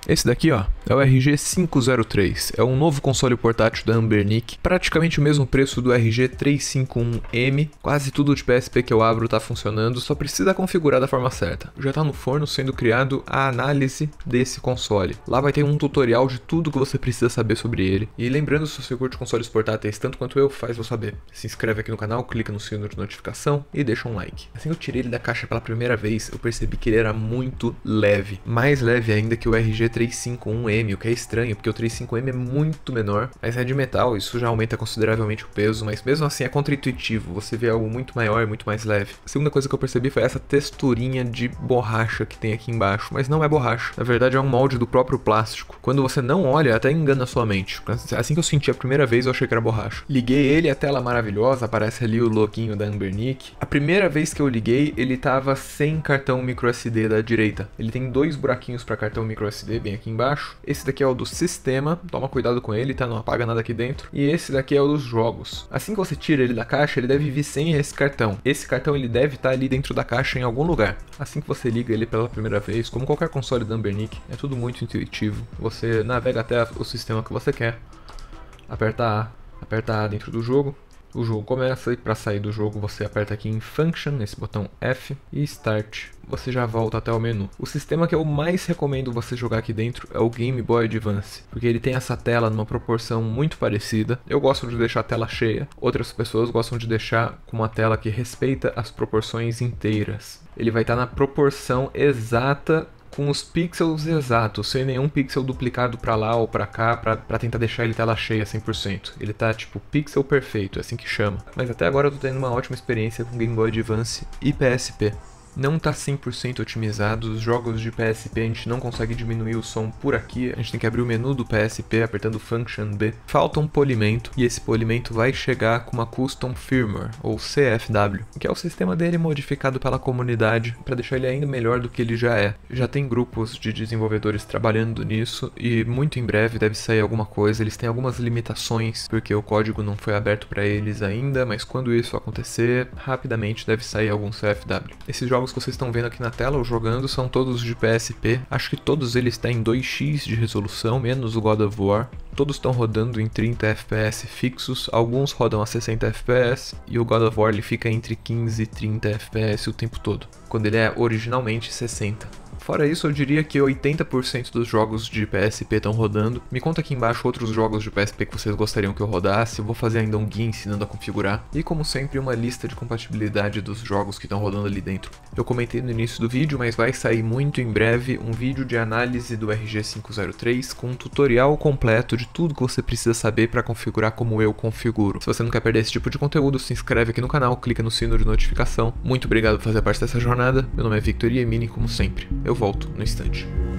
Esse daqui, ó, é o RG503. É um novo console portátil da Anbernic, praticamente o mesmo preço do RG351M. Quase tudo de PSP que eu abro tá funcionando, só precisa configurar da forma certa. Já tá no forno sendo criado a análise desse console. Lá vai ter um tutorial de tudo que você precisa saber sobre ele. E lembrando, se você curte consoles portáteis tanto quanto eu, faz eu saber. Se inscreve aqui no canal, clica no sino de notificação e deixa um like. Assim que eu tirei ele da caixa pela primeira vez, eu percebi que ele era muito leve. Mais leve ainda que o RG351M, o que é estranho, porque o 351M é muito menor, mas é de metal, isso já aumenta consideravelmente o peso, mas mesmo assim é contra-intuitivo, você vê algo muito maior e muito mais leve. A segunda coisa que eu percebi foi essa texturinha de borracha que tem aqui embaixo, mas não é borracha, na verdade é um molde do próprio plástico. Quando você não olha, até engana a sua mente. Assim que eu senti a primeira vez, eu achei que era borracha. Liguei ele, a tela maravilhosa, aparece ali o loginho da Anbernic. A primeira vez que eu liguei, ele tava sem cartão microSD da direita. Ele tem dois buraquinhos para cartão microSD bem aqui embaixo. Esse daqui é o do sistema, toma cuidado com ele, tá? Não apaga nada aqui dentro. E esse daqui é o dos jogos. Assim que você tira ele da caixa, ele deve vir sem esse cartão. Esse cartão ele deve estar ali dentro da caixa em algum lugar. Assim que você liga ele pela primeira vez, como qualquer console da Anbernic, é tudo muito intuitivo. Você navega até o sistema que você quer, aperta A dentro do jogo. O jogo começa e para sair do jogo você aperta aqui em Function, nesse botão F, e Start. Você já volta até o menu. O sistema que eu mais recomendo você jogar aqui dentro é o Game Boy Advance, porque ele tem essa tela numa proporção muito parecida. Eu gosto de deixar a tela cheia, outras pessoas gostam de deixar com uma tela que respeita as proporções inteiras. Ele vai estar na proporção exata, com os pixels exatos, sem nenhum pixel duplicado pra lá ou pra cá, pra tentar deixar ele tela cheia 100%. Ele tá tipo pixel perfeito, é assim que chama. Mas até agora eu tô tendo uma ótima experiência com Game Boy Advance e PSP. Não tá 100% otimizado, os jogos de PSP a gente não consegue diminuir o som por aqui, a gente tem que abrir o menu do PSP apertando Function B. Falta um polimento, e esse polimento vai chegar com uma Custom Firmware, ou CFW, que é o sistema dele modificado pela comunidade para deixar ele ainda melhor do que ele já é. Já tem grupos de desenvolvedores trabalhando nisso, e muito em breve deve sair alguma coisa. Eles têm algumas limitações, porque o código não foi aberto para eles ainda, mas quando isso acontecer, rapidamente deve sair algum CFW. Esses jogos que vocês estão vendo aqui na tela, ou jogando, são todos de PSP. Acho que todos eles têm 2x de resolução, menos o God of War. Todos estão rodando em 30 FPS fixos, alguns rodam a 60 FPS, e o God of War ele fica entre 15 e 30 FPS o tempo todo, quando ele é originalmente 60. Fora isso, eu diria que 80% dos jogos de PSP estão rodando. Me conta aqui embaixo outros jogos de PSP que vocês gostariam que eu rodasse. Eu vou fazer ainda um guia ensinando a configurar. E como sempre, uma lista de compatibilidade dos jogos que estão rodando ali dentro. Eu comentei no início do vídeo, mas vai sair muito em breve um vídeo de análise do RG503 com um tutorial completo de tudo que você precisa saber para configurar como eu configuro. Se você não quer perder esse tipo de conteúdo, se inscreve aqui no canal, clica no sino de notificação. Muito obrigado por fazer parte dessa jornada. Meu nome é Victor Iemini, como sempre. Eu volto no instante.